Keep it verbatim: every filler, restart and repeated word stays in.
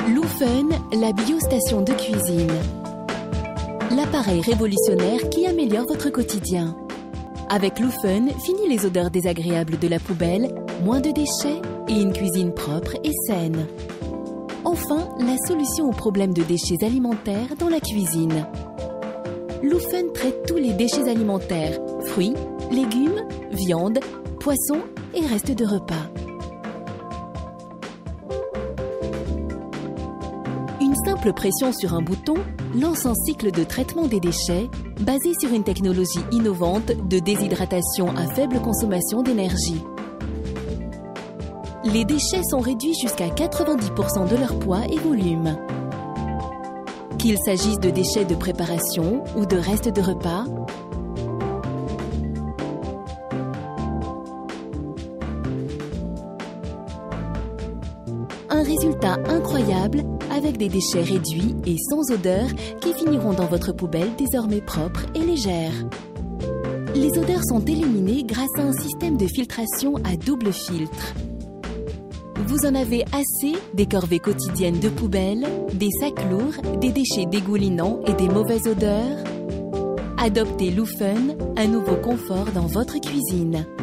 Loofun, la biostation de cuisine. L'appareil révolutionnaire qui améliore votre quotidien. Avec Loofun, fini les odeurs désagréables de la poubelle, moins de déchets et une cuisine propre et saine. Enfin, la solution aux problèmes de déchets alimentaires dans la cuisine. Loofun traite tous les déchets alimentaires, fruits, légumes, viande, poissons et restes de repas. Une simple pression sur un bouton lance un cycle de traitement des déchets basé sur une technologie innovante de déshydratation à faible consommation d'énergie. Les déchets sont réduits jusqu'à quatre-vingt-dix pour cent de leur poids et volume. Qu'il s'agisse de déchets de préparation ou de restes de repas, un résultat incroyable avec des déchets réduits et sans odeur qui finiront dans votre poubelle désormais propre et légère. Les odeurs sont éliminées grâce à un système de filtration à double filtre. Vous en avez assez des corvées quotidiennes de poubelle, des sacs lourds, des déchets dégoulinants et des mauvaises odeurs? Adoptez Loofun, un nouveau confort dans votre cuisine.